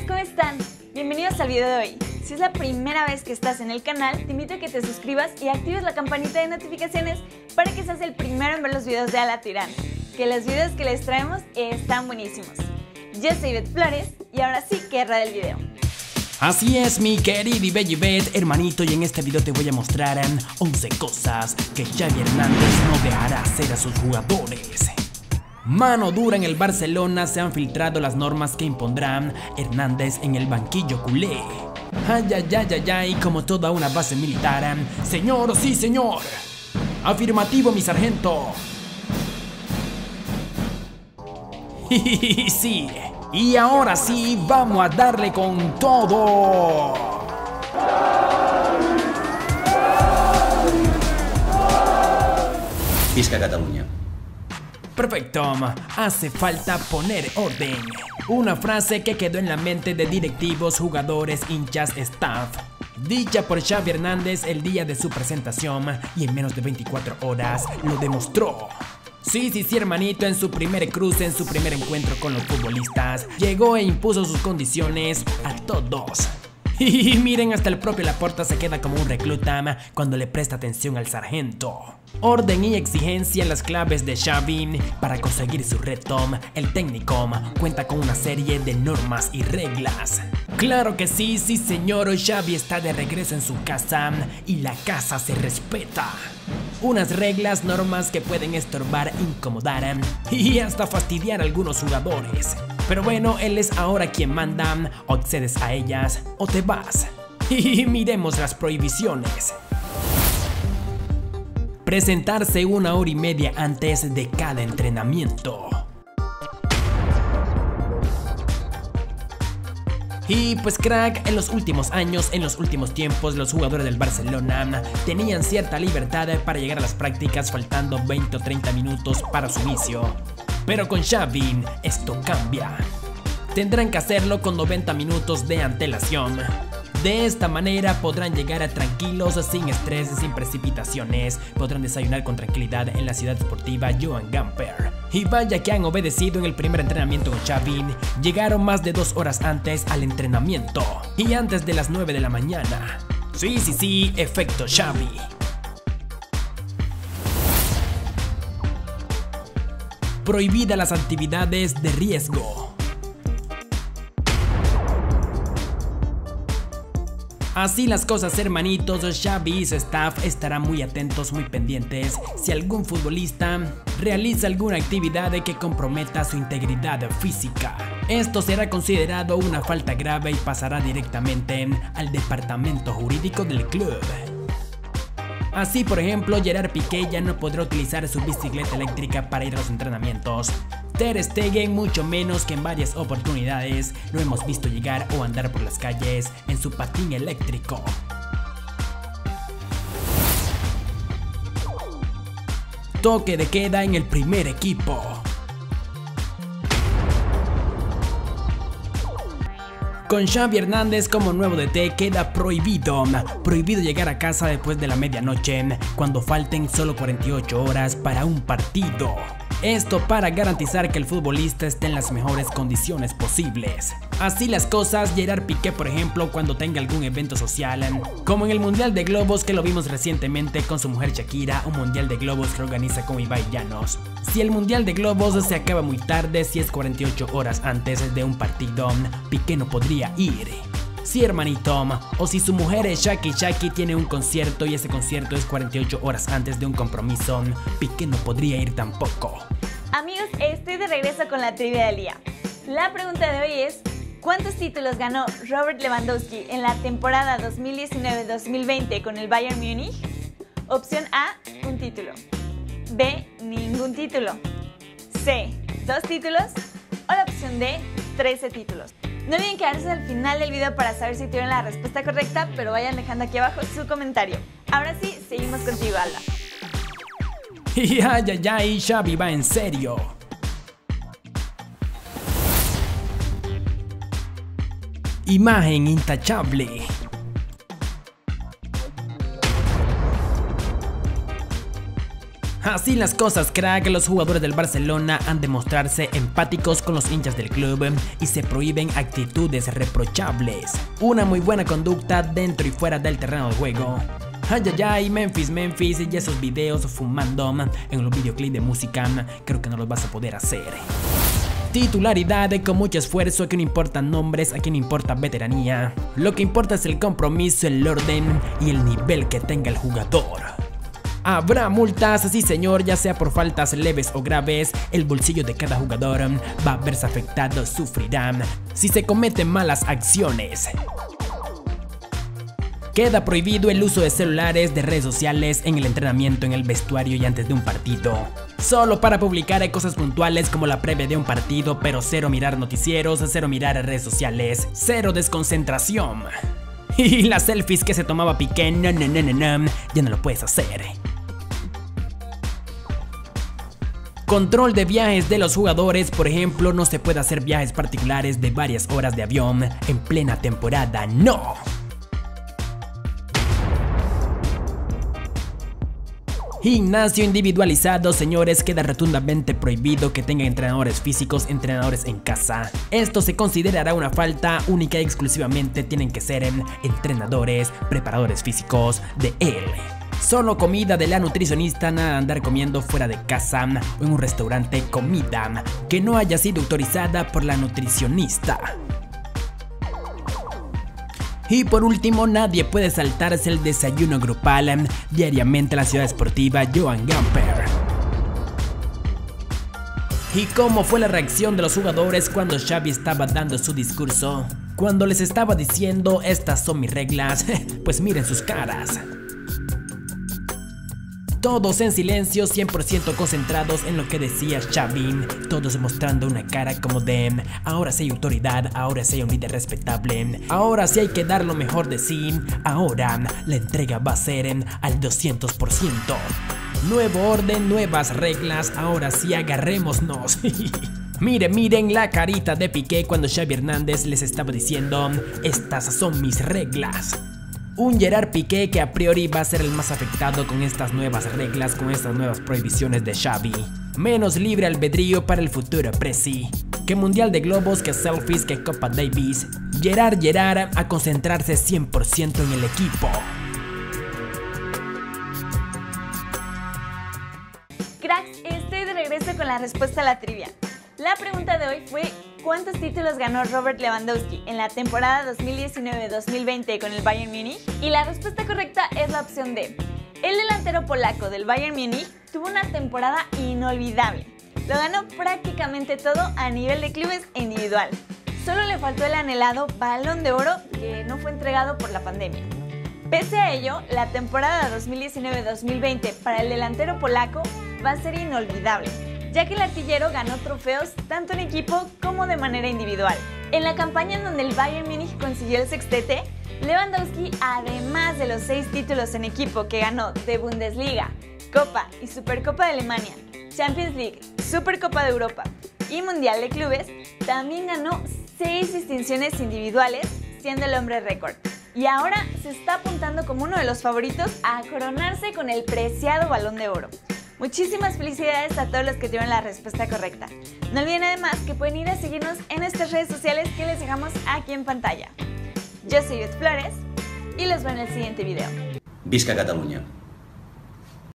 amigos, ¿cómo están? Bienvenidos al video de hoy. Si es la primera vez que estás en el canal, te invito a que te suscribas y actives la campanita de notificaciones para que seas el primero en ver los videos de Ala Tirán, que los videos que les traemos están buenísimos. Yo soy Ivette Flores y ahora sí que erra del video. Así es, mi querido y bello Ivette, hermanito, y en este video te voy a mostrar 11 cosas que Xavi Hernández no dejará hacer a sus jugadores. Mano dura en el Barcelona, se han filtrado las normas que impondrán Hernández en el banquillo culé. Ay, ay, ay, ay, ay, como toda una base militar. Señor, sí señor. Afirmativo, mi sargento. Sí, y ahora sí, vamos a darle con todo. Visca Cataluña. Perfecto, hace falta poner orden. Una frase que quedó en la mente de directivos, jugadores, hinchas, staff. Dicha por Xavi Hernández el día de su presentación y en menos de 24 horas lo demostró. Sí, hermanito, en su primer cruce, en su primer encuentro con los futbolistas, llegó e impuso sus condiciones a todos. Y miren, hasta el propio Laporta se queda como un recluta cuando le presta atención al sargento. Orden y exigencia, las claves de Xavi para conseguir su reto. El técnico cuenta con una serie de normas y reglas. Claro que sí señor, Xavi está de regreso en su casa y la casa se respeta. Unas reglas, normas que pueden estorbar, incomodar y hasta fastidiar a algunos jugadores. Pero bueno, él es ahora quien manda, o accedes a ellas o te vas. Y miremos las prohibiciones. Presentarse 1 hora y media antes de cada entrenamiento. Y pues crack, en los últimos años, en los últimos tiempos, los jugadores del Barcelona tenían cierta libertad para llegar a las prácticas faltando 20 o 30 minutos para su inicio. Pero con Xavi esto cambia. Tendrán que hacerlo con 90 minutos de antelación. De esta manera podrán llegar tranquilos, sin estrés, sin precipitaciones. Podrán desayunar con tranquilidad en la ciudad deportiva Joan Gamper. Y vaya que han obedecido en el primer entrenamiento con Xavi. Llegaron más de 2 horas antes al entrenamiento y antes de las 9 de la mañana. Sí, efecto Xavi. Prohibida las actividades de riesgo. Así las cosas, hermanitos, Xavi y su staff estarán muy atentos, muy pendientes si algún futbolista realiza alguna actividad que comprometa su integridad física. Esto será considerado una falta grave y pasará directamente al departamento jurídico del club. Así, por ejemplo, Gerard Piqué ya no podrá utilizar su bicicleta eléctrica para ir a los entrenamientos. Ter Stegen mucho menos, que en varias oportunidades lo hemos visto llegar o andar por las calles en su patín eléctrico. Toque de queda en el primer equipo. Con Xavi Hernández como nuevo DT queda prohibido llegar a casa después de la medianoche cuando falten solo 48 horas para un partido. Esto para garantizar que el futbolista esté en las mejores condiciones posibles. Así las cosas, Gerard Piqué, por ejemplo, cuando tenga algún evento social, como en el Mundial de Globos que lo vimos recientemente con su mujer Shakira, un Mundial de Globos que organiza con Ibai Llanos. Si el Mundial de Globos se acaba muy tarde, si es 48 horas antes de un partido, Piqué no podría ir. Sí, hermanito, o si su mujer es Shaki tiene un concierto y ese concierto es 48 horas antes de un compromiso, Piqué no podría ir tampoco. Amigos, estoy de regreso con la trivia del día. La pregunta de hoy es: ¿cuántos títulos ganó Robert Lewandowski en la temporada 2019-2020 con el Bayern Múnich? Opción A, 1 título. B, ningún título. C, 2 títulos. O la opción D, 13 títulos. No olviden quedarse al final del video para saber si tuvieron la respuesta correcta, pero vayan dejando aquí abajo su comentario. Ahora sí, seguimos contigo, Alda. Y ay, Xavi va en serio. Imagen intachable. Así las cosas, crack, los jugadores del Barcelona han de mostrarse empáticos con los hinchas del club y se prohíben actitudes reprochables. Una muy buena conducta dentro y fuera del terreno de juego. Ay, ay, ay, Memphis y esos videos fumando en los videoclips de música, creo que no los vas a poder hacer. Titularidad con mucho esfuerzo, aquí no importan nombres, aquí no importa veteranía. Lo que importa es el compromiso, el orden y el nivel que tenga el jugador. Habrá multas, sí señor, ya sea por faltas leves o graves. El bolsillo de cada jugador va a verse afectado, sufrirá si se cometen malas acciones. Queda prohibido el uso de celulares, de redes sociales, en el entrenamiento, en el vestuario y antes de un partido. Solo para publicar cosas puntuales como la previa de un partido, pero cero mirar noticieros, cero mirar redes sociales, cero desconcentración. Y las selfies que se tomaba Piqué, ya no lo puedes hacer. Control de viajes de los jugadores, por ejemplo, no se puede hacer viajes particulares de varias horas de avión en plena temporada, no. Gimnasio individualizado, señores, queda rotundamente prohibido que tengan entrenadores físicos, entrenadores en casa. Esto se considerará una falta, única y exclusivamente tienen que ser entrenadores, preparadores físicos de él. Solo comida de la nutricionista, nada de andar comiendo fuera de casa o en un restaurante, comida que no haya sido autorizada por la nutricionista. Y por último, nadie puede saltarse el desayuno grupal diariamente en la ciudad esportiva Joan Gamper. ¿Y cómo fue la reacción de los jugadores cuando Xavi estaba dando su discurso? Cuando les estaba diciendo, estas son mis reglas, pues miren sus caras. Todos en silencio, 100% concentrados en lo que decía Xavi, todos mostrando una cara como de ahora sí hay autoridad, ahora sí hay un líder respetable, ahora sí hay que dar lo mejor de sí, ahora la entrega va a ser al 200%. Nuevo orden, nuevas reglas, ahora sí agarrémonos. Miren la carita de Piqué cuando Xavi Hernández les estaba diciendo, estas son mis reglas. Un Gerard Piqué que a priori va a ser el más afectado con estas nuevas reglas, con estas nuevas prohibiciones de Xavi. Menos libre albedrío para el futuro Presi. Que Mundial de Globos, que selfies, que Copa Davis. Gerard a concentrarse 100% en el equipo. Cracks, estoy de regreso con la respuesta a la trivia. La pregunta de hoy fue ¿cuántos títulos ganó Robert Lewandowski en la temporada 2019-2020 con el Bayern Múnich? Y la respuesta correcta es la opción D. El delantero polaco del Bayern Múnich tuvo una temporada inolvidable. Lo ganó prácticamente todo a nivel de clubes e individual. Solo le faltó el anhelado Balón de Oro que no fue entregado por la pandemia. Pese a ello, la temporada 2019-2020 para el delantero polaco va a ser inolvidable, ya que el artillero ganó trofeos tanto en equipo como de manera individual. En la campaña en donde el Bayern Múnich consiguió el sextete, Lewandowski, además de los 6 títulos en equipo que ganó de Bundesliga, Copa y Supercopa de Alemania, Champions League, Supercopa de Europa y Mundial de Clubes, también ganó 6 distinciones individuales, siendo el hombre récord. Y ahora se está apuntando como uno de los favoritos a coronarse con el preciado Balón de Oro. Muchísimas felicidades a todos los que tuvieron la respuesta correcta. No olviden además que pueden ir a seguirnos en nuestras redes sociales que les dejamos aquí en pantalla. Yo soy Beth Flores y los veo en el siguiente video. Visca Catalunya!